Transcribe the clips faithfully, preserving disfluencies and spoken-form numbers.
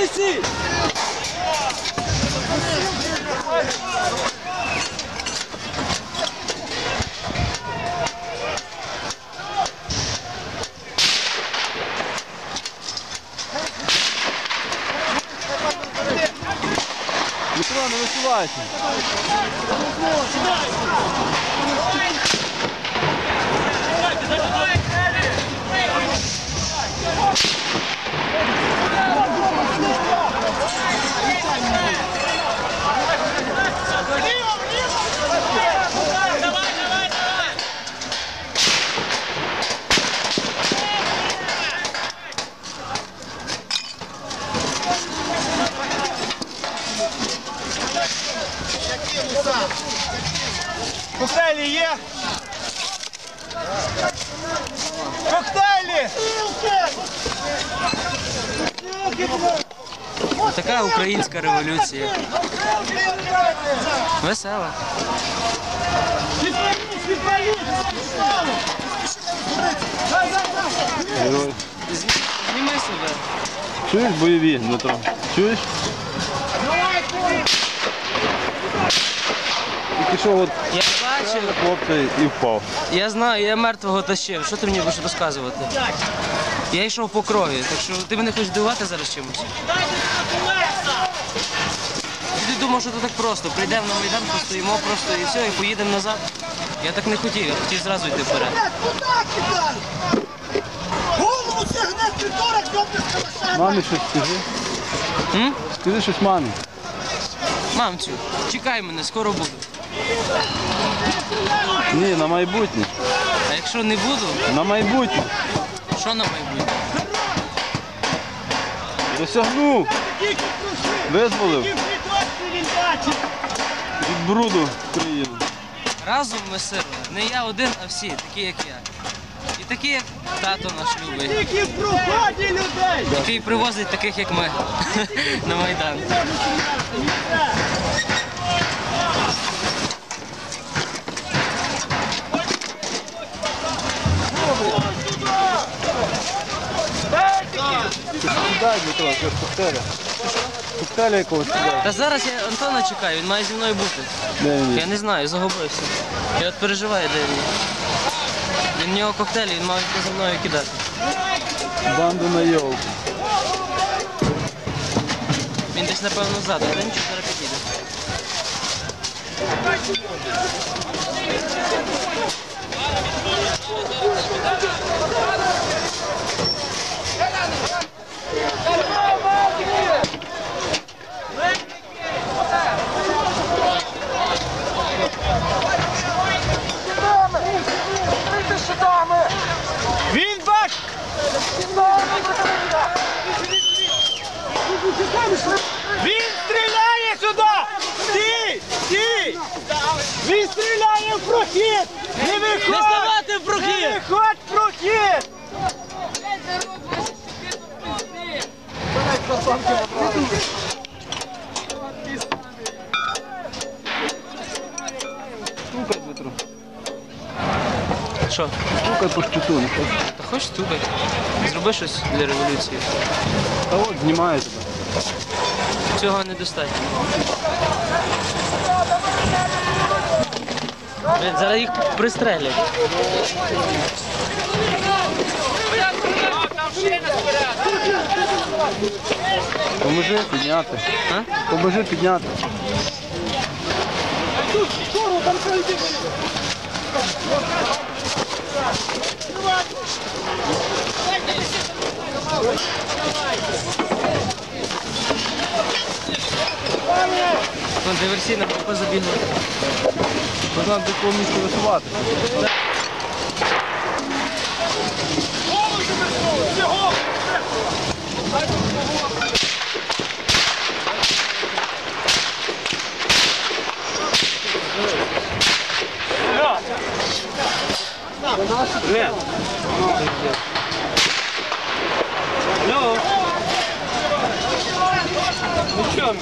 Неси! Дмитро, не висувайся. Коктейлі є? Коктейлі! Така українська революція. Весела. Герой. Зніми себе. Чуєш бойові, Дмитро? Чуєш? Тільки що от Я бачив, хлопця і впав. я знаю, я мертвого тащив. Що ти мені будеш розказувати? Я йшов по крові, так що ти мене хочеш дивувати зараз чимось? Ти думав, що це так просто. Прийдемо на Майдан, постоїмо просто і все, і поїдемо назад. Я так не хотів, я хотів зразу йти вперед. Голову сягне придурок, добре скалаша! Мамі щось скажи. М? Скажи щось мамі. Мамцю, чекай мене, скоро буду. Ні, на майбутнє. А якщо не буду, На майбутнє. що на майбутнє? Досягнув. Визволив від бруду країну. Разом ми сила. Не я один, а всі, такі як я. І такі, як тато наш любить. Тільки в проході людей! Який привозить таких, як ми, на Майдан. Дай, Дмитро, щось коктейля. Коктейля якогось сюди. Та зараз я Антона чекаю, він має зі мною бути. Де він Я є? не знаю, загубився. Я от переживаю, де він. Він в нього коктейлі, він мав йти за мною кидати. Банду на йолку. Він десь, напевно, ззаду, але нічого, зараз підійде. Він бач! Він стріляє сюди! Стій! Стій! Він стріляє в прохід! Не виходь! Не ставати в прохід! Не виходь в прохід! Стукай, Дмитро. Що? Стукай по щиту. Та хочеш стукати? Зроби щось для революції. Та от, знімаю тебе. Цього недостатньо. Блін, зараз їх пристрелять. Поможи підняти. А? Поможи підняти. Вон диверсійна група забігла. Можна до якого місця висувати. Привет! Ну? Ну що?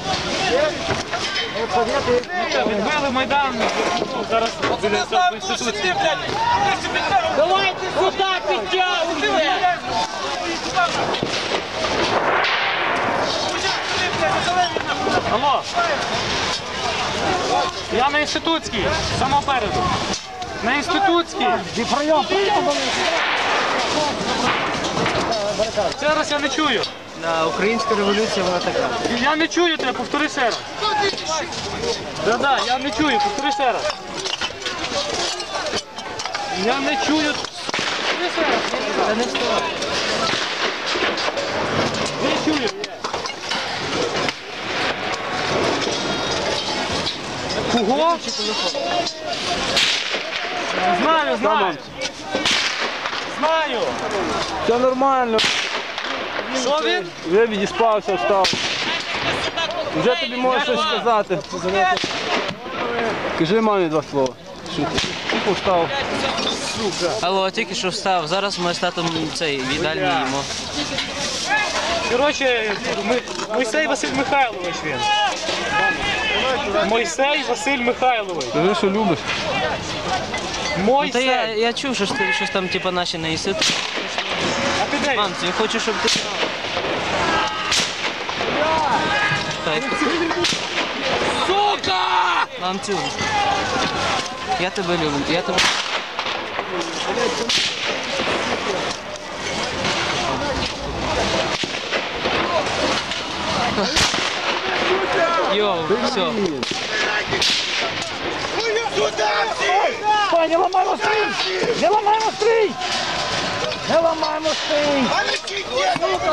Відбили Майдан, зараз біля цього інституції. Давайте сюди підтягуйте! Алло. Я на інститутській, само переду. На інститутській. Прийом, прийом. Ще раз я не чую. Да, українська революція, вона така. Я не чую тебе, повтори ще раз. Да-да, я не чую, повтори ще раз. Я не чую. Повтори ще раз. Та не вставай. Не чую. Кого? Знаю, знаю. Знаю. Все нормально. Що він? Вже відіспався, встав. Вже тобі можу щось сказати. Кажи мамі два слова. Що ти? Тільки встав. Алло, тільки що встав. Зараз ми з татом цей в їдальні їмо. Коротше, Ми- Мойсей Василь Михайлович він. Мойсей Василь Михайлович. Кажи, що любиш. Ну, та я, Мойсей. я чув, що ж ти щось там типу, наші не їсти. А ти де? Мамці, я хочу, щоб ти знала. Так. Сука! Мамцю. Я тебе люблю. Я тебе... Йоу, все. Сюда всі! Стой, не ламаємо стрій! Не ламаємо стрій! Не ламаємо стрій! А не сидіть!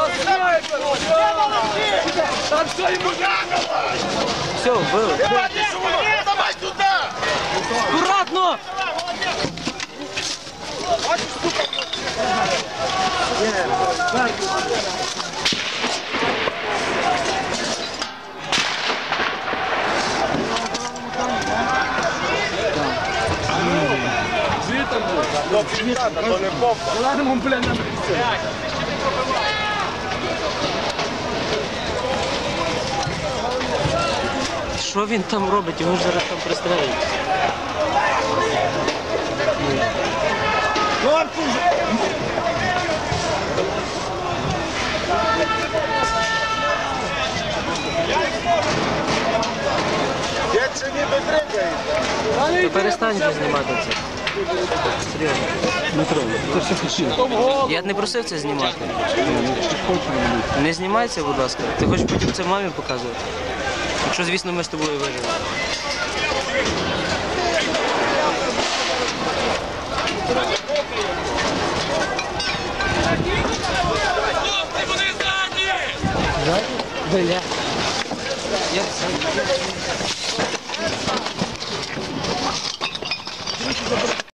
Там все йому нагало! Все, вбили. Давай сюда! Аккуратно! Що він там робить? Його ж зараз там пристрелять. Якщо не дотрикається. То перестань вже знімати це. Серйозно. Дмитро, це все хотів. Я не просив це знімати. Не знімай це, будь ласка. Ти хочеш потім це мамі показувати? Якщо, звісно, ми з тобою виживемо. Бля. Як це?